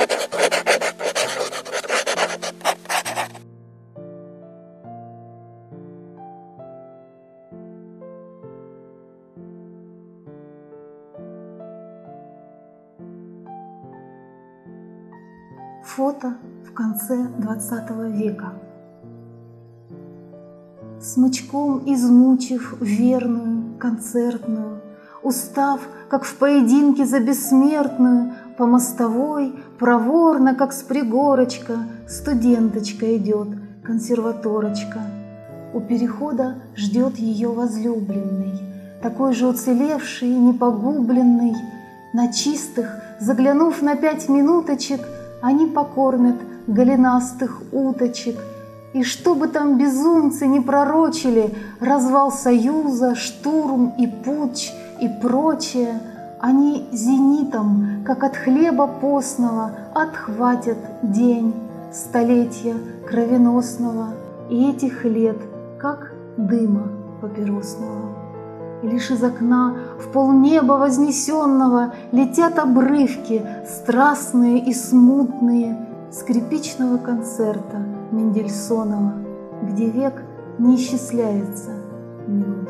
Фото в конце XX века. Смычком измучив верную концертную, устав, как в поединке за бессмертную, по мостовой проворно, как с пригорочка, студенточка идет, консерваторочка. У перехода ждет ее возлюбленный, такой же уцелевший и непогубленный. На чистых, заглянув на 5 минуточек, они покормят голенастых уточек. И что бы там безумцы не пророчили, развал Союза, штурм и путч и прочее, они зенитом, как от хлеба постного, отхватят день столетия кровеносного и этих лет, как дыма папиросного. И лишь из окна в полнеба вознесенного летят обрывки, страстные и смутные, скрипичного концерта Мендельсонова, где век не исчисляется минутами.